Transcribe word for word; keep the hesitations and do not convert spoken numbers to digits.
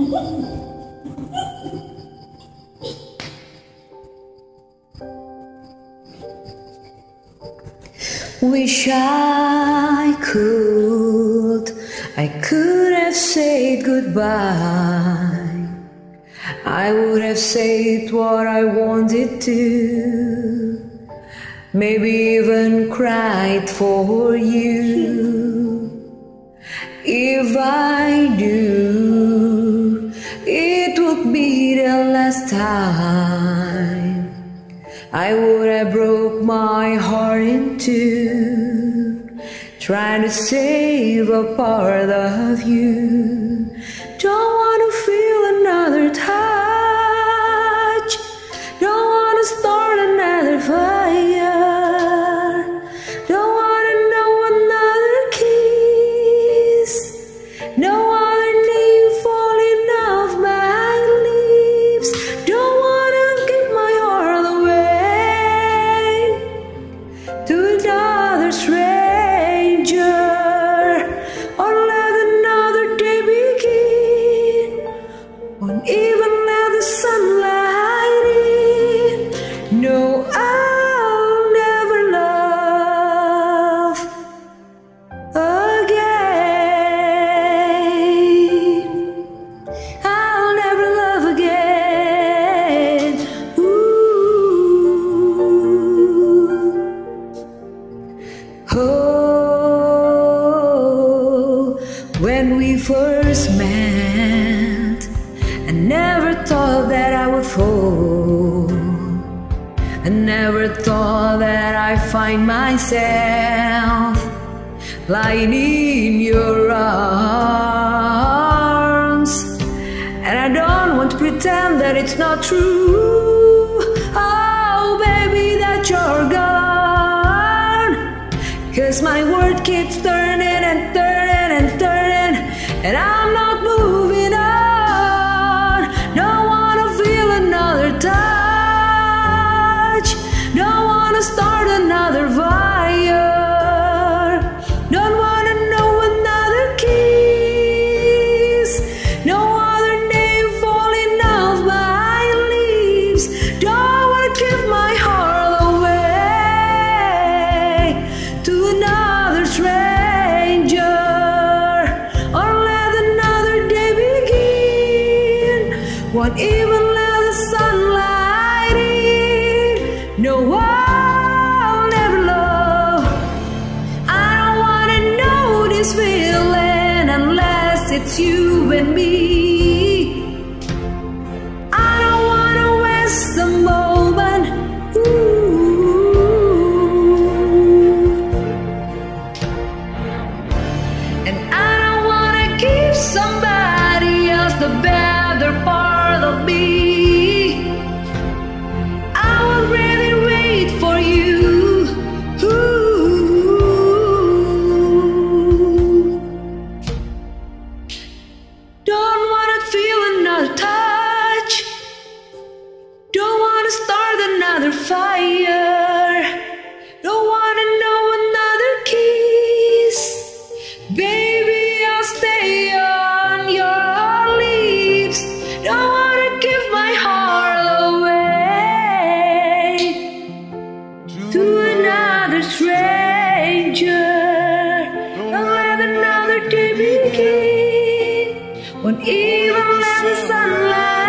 Wish I could, I could have said goodbye. I would have said what I wanted to, maybe even cried for you. If I do, it would be the last time. I would have broke my heart in two, trying to save a part of you. Don't want to feel another touch, don't want to start another fire, don't want to know another kiss, no other name falling off my lips. Don't want to give my heart away to another stranger, or let another day begin, won't even let the sunlight in. No, I'll never love again. I'll never love again. Ooh. Oh, when we first met, I never thought that I would fall. I never thought that I'd find myself lying in your arms. And I don't want to pretend that it's not true. Oh, baby, that you're gone. 'Cause my world keeps turning and turning and turning, and I'm not moving on. Don't wanna feel another touch, don't wanna start another fire, don't wanna know another kiss, no other name falling off my lips. Don't wanna give my heart away to another stranger, or let another day begin, won't even let the sunlight in. No, I'll never love. I don't wanna know this feeling unless it's you and me. I don't wanna waste a moment. Ooh. And I don't wanna give somebody else the better part of me. I will really wait for you. Ooh. Don't wanna feel another touch, don't wanna start another fire, don't wanna know another kiss. Baby, I'll stay on your lips. Don't wanna give my heart away to another stranger. Don't let another day begin, won't even let the sunlight